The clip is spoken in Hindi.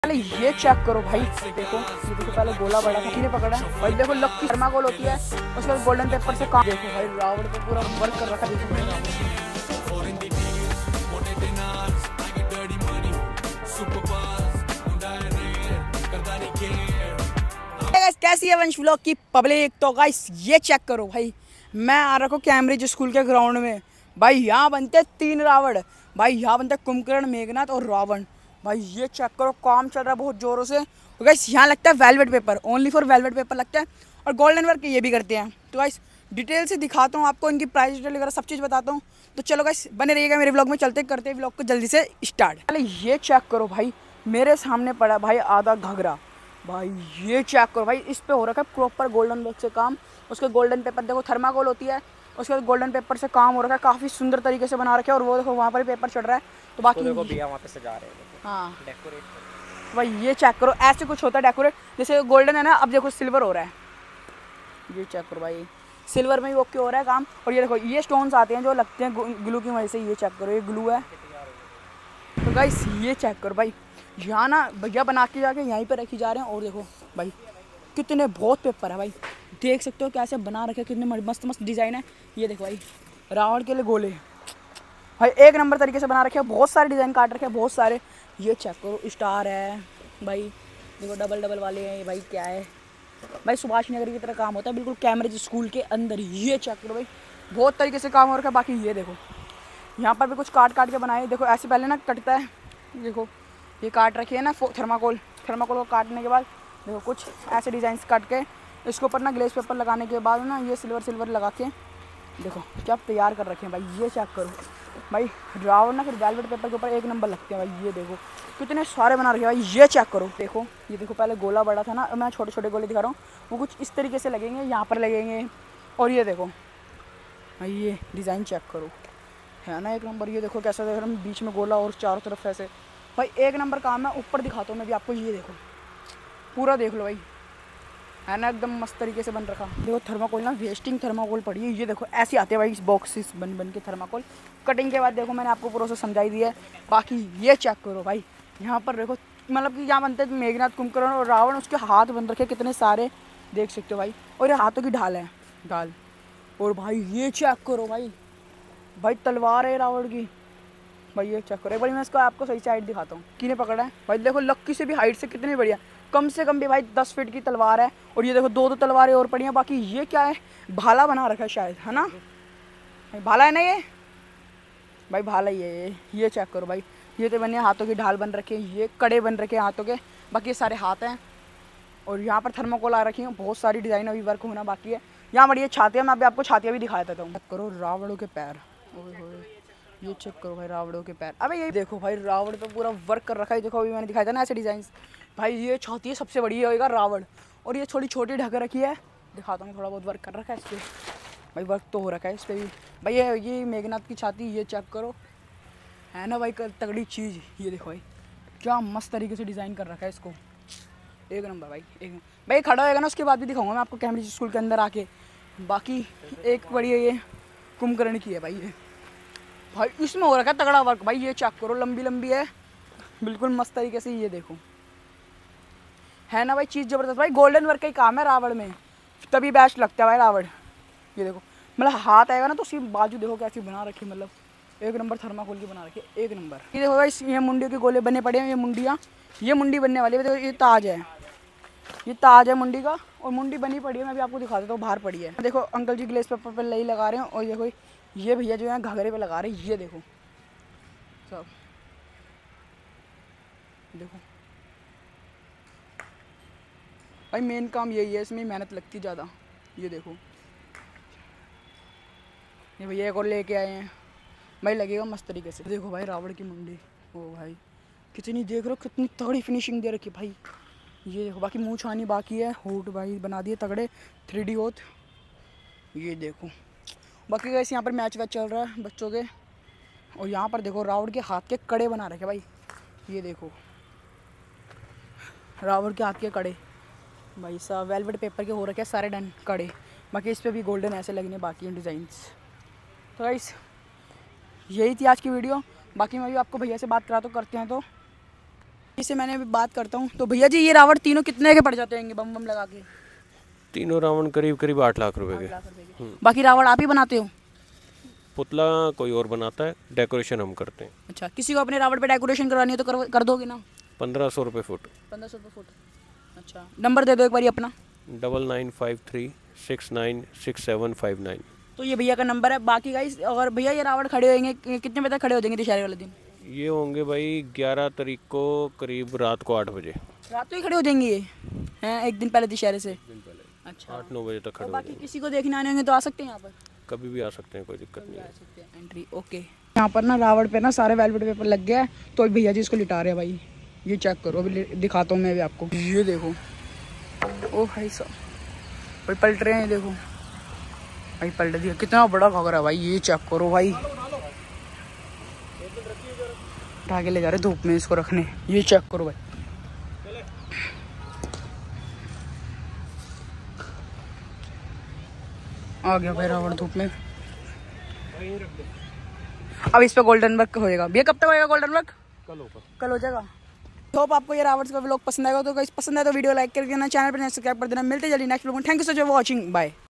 पहले ये चेक करो भाई, देखो ये देखो, पहले गोला बड़ा था, किसने पकड़ा है भाई? देखो लक्की थर्माकोल होती है, उसके बाद गोल्डन पेपर से काम। देखो भाई रावण पे पूरा वर्क कर रखा है। कैसी है वंश व्लॉग की पब्लिक? तो गाइस ये चेक करो भाई, मैं आ रखा हूँ कैम्ब्रिज स्कूल के ग्राउंड में। भाई यहाँ बनते 3 रावण, भाई यहाँ बनते कुंभकर्ण, मेघनाथ और रावण। भाई ये चेक करो, काम चल रहा है बहुत जोरों से। तो गाइस यहाँ लगता है velvet paper, only for velvet paper लगता है, और गोल्डन वर्क ये भी करते हैं। तो गाइस डिटेल से दिखाता हूँ आपको, इनकी प्राइस डिटेल वगैरह सब चीज़ बताता हूँ। तो चलो गाइस बने रहिएगा मेरे व्लॉग में, चलते करते हैं व्लॉग को जल्दी से स्टार्ट। पहले ये चेक करो भाई, मेरे सामने पड़ा भाई आधा घघरा। भाई ये चेक करो भाई, इस पे हो रखा है प्रॉपर गोल्डन वर्क से काम। उसके गोल्डन पेपर देखो, थर्माकोल होती है, उसके बाद गोल्डन पेपर से काम हो रखा है, काफ़ी सुंदर तरीके से बना रखे हैं। और वो देखो वहाँ पर पेपर चढ़ रहा है। तो बाकी देखो भैया वहाँ पे सजा रहे हैं, हाँ डेकोरेट। भाई ये चेक करो, ऐसे कुछ होता है डेकोरेट। जैसे गोल्डन है ना, अब देखो सिल्वर हो रहा है। ये चेक करो भाई, सिल्वर में भी ओके हो रहा है काम। और ये देखो ये स्टोन्स आते हैं जो लगते हैं ग्लू की वजह से। ये चेक करो, ये ग्लू है। तो गाइस ये चेक करो भाई, यहाँ ना भैया बना के जाके यहीं पे रखी जा रहे हैं। और देखो भाई कितने बहुत पेपर है भाई, देख सकते हो कैसे बना रखे, कितने मस्त मस्त डिज़ाइन है। ये देखो भाई रावण के लिए गोले भाई एक नंबर तरीके से बना रखे हैं, बहुत सारे डिज़ाइन काट रखे हैं, बहुत सारे। ये चेक करो, स्टार है भाई, देखो डबल डबल वाले हैं भाई। क्या है भाई, सुभाष नगर की तरह काम होता है बिल्कुल कैम्ब्रिज स्कूल के अंदर। ये चेक करो भाई, बहुत तरीके से काम हो रखा है। बाकी ये देखो यहाँ पर भी कुछ काट काट के बनाए। देखो ऐसे पहले ना कटता है, देखो ये काट रखी है ना थर्माकोल को काटने के बाद देखो कुछ ऐसे डिज़ाइंस काट के इसके ऊपर ना ग्लेस पेपर लगाने के बाद ना ये सिल्वर लगा के देखो क्या तैयार कर रखे हैं भाई। ये चेक करो भाई, रावण ना फिर वेलवेट पेपर के ऊपर एक नंबर लगते हैं भाई। ये देखो कितने सारे बना रखे हैं भाई। ये चेक करो, देखो ये देखो पहले गोला बड़ा था ना, मैं छोटे छोटे गोले दिखा रहा हूँ, वो कुछ इस तरीके से लगेंगे, यहाँ पर लगेंगे। और ये देखो भाई ये डिज़ाइन चेक करो, है ना एक नंबर। ये देखो कैसा देख रहा हूँ, बीच में गोला और चारों तरफ ऐसे। भाई एक नंबर काम है। ऊपर दिखाता हूँ मैं भी आपको, ये देखो पूरा देख लो भाई, है ना एकदम मस्त तरीके से बन रखा। देखो थर्माकोल ना वेस्टिंग थर्माकोल पड़ी है। ये देखो ऐसे आते हैं भाई इस बॉक्सेस बन के थर्माकोल। कटिंग के बाद देखो मैंने आपको प्रोसेस समझाई दी है। बाकी ये चेक करो भाई, यहाँ पर देखो मतलब कि यहाँ बनते हैं मेघनाथ, कुंभकर्ण और रावण, उसके हाथ बन रखे कितने सारे, देख सकते हो भाई। और ये हाथों की ढाल है, ढाल। और भाई ये चेक करो भाई, भाई तलवार है रावण की। भाई ये चेक करो एक बार, मैं इसको आपको सही से हाइट दिखाता हूँ, किने पकड़ा है भाई। देखो लक्की से भी हाइट से कितनी बढ़िया, कम से कम भी भाई 10 फीट की तलवार है। और ये देखो दो तलवारें और पड़ी हैं। बाकी ये क्या है, भाला बना रखा है शायद, है ना भाई, भाला है ना ये भाई, भाला ही है ये चेक करो भाई, ये तो बने हाथों की ढाल बन रखे हैं, ये कड़े बन रखे हैं हाथों के। बाकी ये सारे हाथ हैं। और यहाँ पर थर्माकोल आ रखी है, बहुत सारी डिज़ाइन अभी वर्क होना बाकी है। यहाँ बढ़िया छातियाँ, मैं अभी आपको छातियाँ भी दिखा देता हूँ। चेक करो रावणों के पैर, ये चेक करो भाई रावणों के पैर। अबे ये देखो भाई रावण पे पूरा वर्क कर रखा है। देखो अभी मैंने दिखाया था ना ऐसे डिज़ाइन भाई। ये छाती है सबसे बड़ी होगा रावण, और ये थोड़ी छोटी ढक रखी है, दिखाता हूँ थोड़ा बहुत वर्क कर रखा है इस पर भाई। वर्क तो हो रखा है इस पर भी भाई। ये मेघनाथ की छाती, ये चेक करो, है ना भाई तगड़ी चीज़। ये देखो भाई क्या मस्त तरीके से डिज़ाइन कर रखा है इसको, एक नंबर भाई। एक भाई खड़ा होएगा ना उसके बाद भी दिखाऊंगा मैं आपको कैम्ब्रिज स्कूल के अंदर आके। बाकी एक बढ़िया ये कुंभकर्ण की है भाई, ये भाई इसमें हो रखा है तगड़ा वर्क भाई। ये चेक करो, लंबी लंबी है बिल्कुल मस्त तरीके से। ये देखो है ना भाई चीज़ ज़बरदस्त भाई। गोल्डन वर्क का ही काम है रावण में, तभी बेस्ट लगता है भाई रावण। ये देखो मतलब हाथ आएगा ना तो उसकी बाजू देखो कैसी बना रखी, मतलब एक नंबर थर्माकोल की बना रखी है, एक नंबर। ये देखो भाई ये मुंडियों के गोले बने पड़े हैं, ये मुंडियाँ, ये मुंडी बनने वाली है। देखो ये ताज है, ये ताज है मुंडी का, और मुंडी बनी पड़ी है। मैं भी आपको दिखा देता हूँ, बाहर पड़ी है। देखो अंकल जी ग्लेस पेपर पर लई लगा रहे हैं। और देखो ये भैया जो है घाघरे पे लगा रहे हैं। ये देखो सब देखो भाई, मेन काम यही है, इसमें मेहनत लगती ज़्यादा। ये देखो ये भैया एक और लेके आए हैं भाई, लगेगा मस्त तरीके से। देखो भाई रावण की मुंडी, ओ भाई कितनी देख रहे हो, कितनी तगड़ी फिनिशिंग दे रखी है भाई। ये देखो बाकी मुँह छानी बाकी है, होठ भाई बना दिए तगड़े 3D होठ। ये देखो बाकी कैसे यहाँ पर मैच वैच चल रहा है बच्चों के। और यहाँ पर देखो रावण के हाथ के कड़े बना रखे भाई। ये देखो रावण के हाथ के कड़े भाई साहब, वेलवेट पेपर के हो रखे हैं सारे डन कड़े। बाकी इस पर भी गोल्डन ऐसे लगने बाकी हैं डिज़ाइंस। तो गाइस यही थी आज की वीडियो। बाकी मैं भी आपको भैया से बात करा तो करते हैं। तो इसे मैंने अभी बात करता हूँ। तो भैया जी ये रावण तीनों कितने के पड़ जाते होंगे बम बम लगा के? तीनों रावण करीब करीब 8 लाख रुपए के। 8 लाख रुपए के। बाकी रावण आप ही बनाते हो? पुतला कोई और बनाता है, डेकोरेशन हम करते हैं। अच्छा, किसी को अपने रावण पे डेकोरेशन करवानी है तो कर दोगे ना? 1500 रुपये फुट। 1500 रुपये फुट। अच्छा, नंबर दे दो एक बार अपना। 9953696759। तो ये भैया का नंबर है। बाकी गाइस अगर भैया ये रावण खड़े होंगे कितने बजे तक खड़े हो जाएंगे दशहरे वाले दिन? ये होंगे भाई 11 तारीख को करीब रात को 8 बजे। रात को ही खड़े हो जाएंगे ये हैं? एक दिन पहले दशहरे से? अच्छा, 8-9 बजे तक खड़े हो बाकी जाएंगे। किसी को देखने आने होंगे तो आ सकते हैं यहाँ पर? कभी भी आ सकते हैं, कोई दिक्कत नहीं है। Entry okay. यहाँ पर ना रावण पे ना सारे वेलवेट पेपर लग गया है, तो भैया जी इसको लिटा रहे हैं भाई। ये चेक करो, अभी दिखाता हूँ मैं भी आपको। ये देखो, ओ भाई साहब भाई पलट रहे हैं, ये देखो भाई पलट दिया। कितना बड़ा घाघरा है भाई, ये चेक करो भाई। उठा के ले जा रहे धूप में इसको रखने। ये चेक करो भाई, आ गया भाई रावण धूप में। अब इस पे गोल्डन वर्क होएगा भैया। कब तक होएगा गोल्डन वर्क? कल हो जाएगा। होप आपको ये रावण का व्लॉग पसंद आएगा। तो गाइस पसंद आए तो वीडियो लाइक कर देना, चैनल पर सब्सक्राइब कर देना। मिलते जल्दी नेक्स्ट व्लॉग में। Thank you so much for watching, bye.